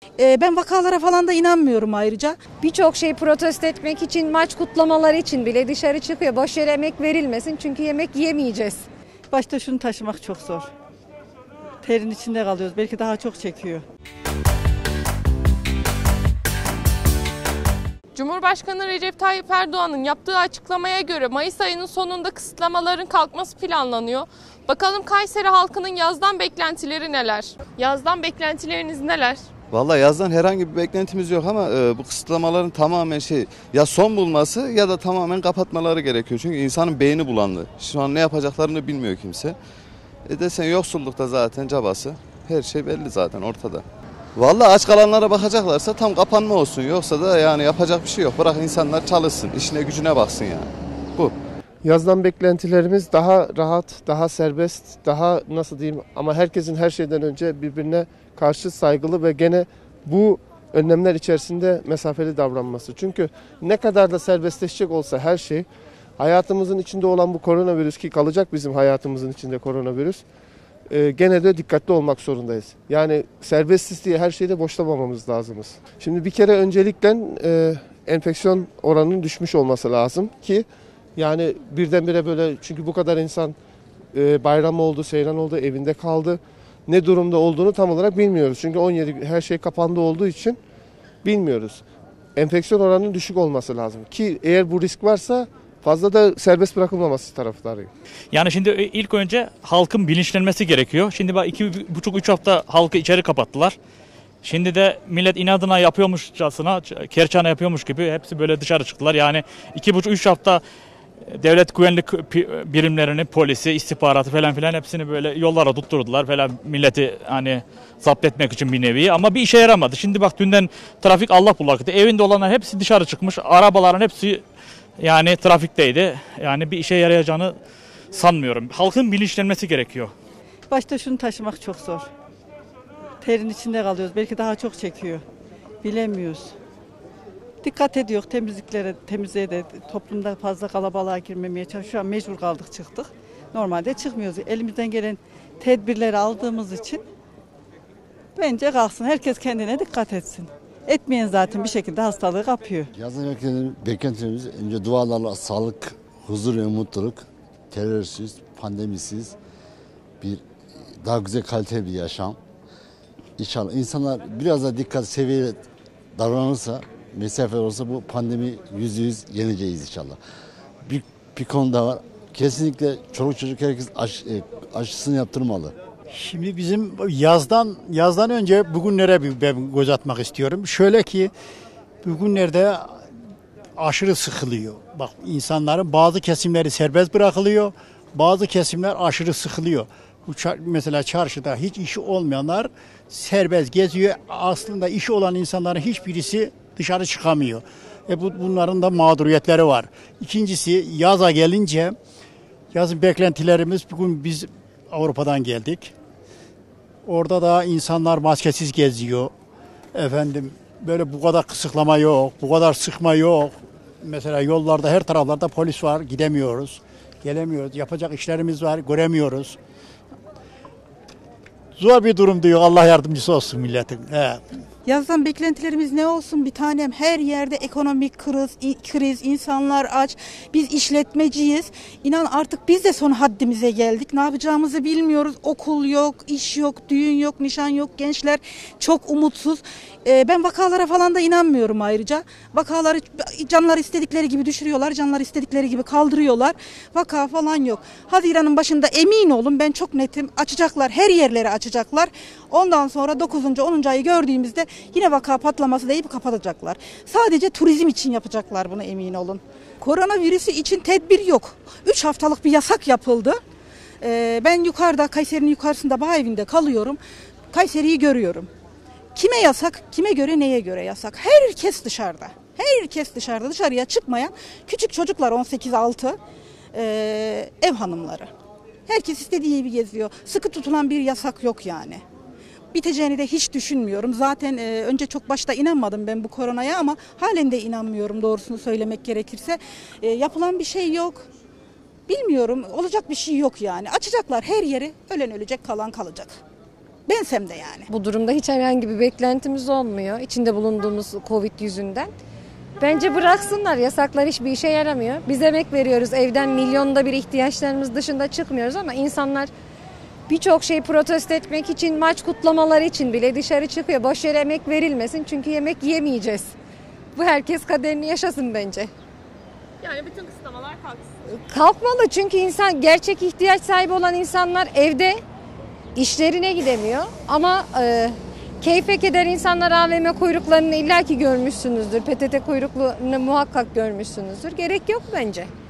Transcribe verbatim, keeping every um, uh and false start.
Ee, ben vakalara falan da inanmıyorum ayrıca. Birçok şeyi protesto etmek için, maç kutlamaları için bile dışarı çıkıyor. Boş yere emek verilmesin çünkü yemek yemeyeceğiz. Başta şunu taşımak çok zor. Terin içinde kalıyoruz. Belki daha çok çekiyor. Cumhurbaşkanı Recep Tayyip Erdoğan'ın yaptığı açıklamaya göre Mayıs ayının sonunda kısıtlamaların kalkması planlanıyor. Bakalım Kayseri halkının yazdan beklentileri neler? Yazdan beklentileriniz neler? Vallahi yazdan herhangi bir beklentimiz yok ama e, bu kısıtlamaların tamamen şey ya son bulması ya da tamamen kapatmaları gerekiyor. Çünkü insanın beyni bulandı. Şu an ne yapacaklarını bilmiyor kimse. E desen yoksullukta zaten cabası. Her şey belli zaten ortada. Vallahi aç kalanlara bakacaklarsa tam kapanma olsun. Yoksa da yani yapacak bir şey yok. Bırak insanlar çalışsın, işine gücüne baksın yani. Bu. Yazdan beklentilerimiz daha rahat, daha serbest, daha nasıl diyeyim ama herkesin her şeyden önce birbirine karşı saygılı ve gene bu önlemler içerisinde mesafeli davranması. Çünkü ne kadar da serbestleşecek olsa her şey, hayatımızın içinde olan bu koronavirüs ki kalacak bizim hayatımızın içinde koronavirüs, e, gene de dikkatli olmak zorundayız. Yani serbestiz diye her şeyde boşlamamamız lazımız. Şimdi bir kere öncelikle e, enfeksiyon oranının düşmüş olması lazım ki yani birdenbire böyle çünkü bu kadar insan e, bayram oldu, seyran oldu, evinde kaldı. Ne durumda olduğunu tam olarak bilmiyoruz. Çünkü on yedi her şey kapandı olduğu için bilmiyoruz. Enfeksiyon oranının düşük olması lazım. Ki eğer bu risk varsa fazla da serbest bırakılmaması taraftarıyım. Yani şimdi ilk önce halkın bilinçlenmesi gerekiyor. Şimdi bak iki buçuk üç hafta halkı içeri kapattılar. Şimdi de millet inadına yapıyormuşçasına, kerçane yapıyormuş gibi hepsi böyle dışarı çıktılar. Yani iki buçuk üç hafta devlet güvenlik birimlerini, polisi, istihbaratı falan filan hepsini böyle yollara tutturdular falan milleti hani zapt etmek için bir nevi ama bir işe yaramadı. Şimdi bak dünden trafik Allah bullak etti. Evinde olanlar hepsi dışarı çıkmış. Arabaların hepsi yani trafikteydi. Yani bir işe yarayacağını sanmıyorum. Halkın bilinçlenmesi gerekiyor. Başta şunu taşımak çok zor. Terin içinde kalıyoruz. Belki daha çok çekiyor. Bilemiyoruz. Dikkat ediyor temizliklere, temizliğe de toplumda fazla kalabalığa girmemeye çalışıyoruz. Şu an mecbur kaldık çıktık. Normalde çıkmıyoruz. Elimizden gelen tedbirleri aldığımız için bence kalksın. Herkes kendine dikkat etsin. Etmeyen zaten bir şekilde hastalığı kapıyor. Yazın beklentimiz önce dualarla sağlık, huzur ve mutluluk, terörsüz, pandemisiz bir daha güzel kaliteli bir yaşam. İnşallah insanlar biraz da dikkat seviyeli davranırsa, mesafe olsa bu pandemi yüzde yüz yeneceğiz inşallah. Bir, bir konu da var. Kesinlikle çoluk çocuk herkes aş, aşısını yaptırmalı. Şimdi bizim yazdan yazdan önce bugünlere bir ben göz atmak istiyorum. Şöyle ki bugünlerde aşırı sıkılıyor. Bak insanların bazı kesimleri serbest bırakılıyor. Bazı kesimler aşırı sıkılıyor. Mesela çarşıda hiç işi olmayanlar serbest geziyor. Aslında işi olan insanların hiçbirisi dışarı çıkamıyor. E bu, bunların da mağduriyetleri var. İkincisi yaza gelince yazın beklentilerimiz bugün biz Avrupa'dan geldik. Orada da insanlar maskesiz geziyor. Efendim böyle bu kadar kısıtlama yok, bu kadar sıkma yok. Mesela yollarda her taraflarda polis var, gidemiyoruz, gelemiyoruz. Yapacak işlerimiz var, göremiyoruz. Zor bir durum diyor. Allah yardımcısı olsun milletin. He. Yazdan beklentilerimiz ne olsun bir tanem? Her yerde ekonomik kriz, kriz, insanlar aç. Biz işletmeciyiz. İnan artık biz de son haddimize geldik. Ne yapacağımızı bilmiyoruz. Okul yok, iş yok, düğün yok, nişan yok. Gençler çok umutsuz. Ee, ben vakalara falan da inanmıyorum ayrıca. Vakaları canlar istedikleri gibi düşürüyorlar, canlar istedikleri gibi kaldırıyorlar. Vaka falan yok. Haziran'ın başında emin olun ben çok netim. Açacaklar, her yerleri açacaklar. Ondan sonra dokuzuncu onuncu ayı gördüğümüzde yine vaka patlaması deyip kapatacaklar. Sadece turizm için yapacaklar bunu emin olun. Koronavirüsü için tedbir yok. üç haftalık bir yasak yapıldı. Ee, ben yukarıda Kayseri'nin yukarısında bağ evinde kalıyorum. Kayseri'yi görüyorum. Kime yasak, kime göre, neye göre yasak? Herkes dışarıda. Herkes dışarıda. Dışarıya çıkmayan küçük çocuklar on sekiz altı e, ev hanımları. Herkes istediği gibi geziyor. Sıkı tutulan bir yasak yok yani. Biteceğini de hiç düşünmüyorum. Zaten e, önce çok başta inanmadım ben bu koronaya ama halen de inanmıyorum doğrusunu söylemek gerekirse. E, yapılan bir şey yok. Bilmiyorum olacak bir şey yok yani. Açacaklar her yeri, ölen ölecek, kalan kalacak. Bensem de yani. Bu durumda hiç herhangi bir beklentimiz olmuyor. İçinde bulunduğumuz Covid yüzünden. Bence bıraksınlar. Yasaklar hiçbir işe yaramıyor. Biz emek veriyoruz. Evden milyonda bir ihtiyaçlarımız dışında çıkmıyoruz ama insanlar birçok şey protesto etmek için, maç kutlamaları için bile dışarı çıkıyor. Boş yere emek verilmesin çünkü yemek yemeyeceğiz. Bu herkes kaderini yaşasın bence. Yani bütün kısıtlamalar kalksın. Kalkmalı çünkü insan gerçek ihtiyaç sahibi olan insanlar evde işlerine gidemiyor. Ama e, keyfe keder insanlar A V M kuyruklarını illaki görmüşsünüzdür. P T T kuyruklarını muhakkak görmüşsünüzdür. Gerek yok bence.